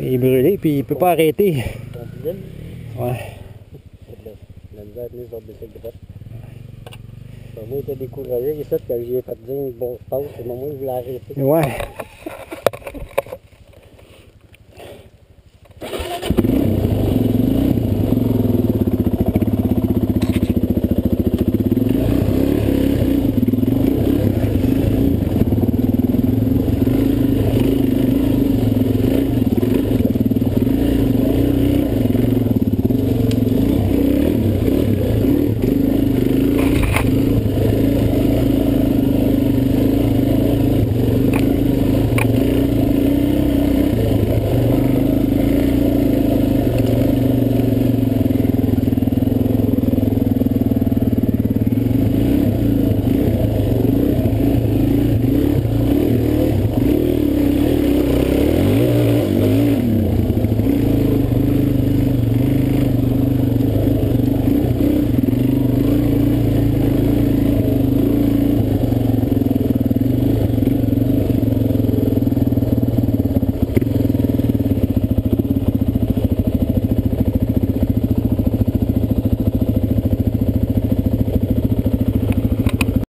il est brûlé, puis il peut pas arrêter. Ouais. La misère est venue sur le bicycle droite. Moi, il était découragé, il fait que j'ai fait dire bon, je passe, c'est le moment où il voulait arrêter. Ouais.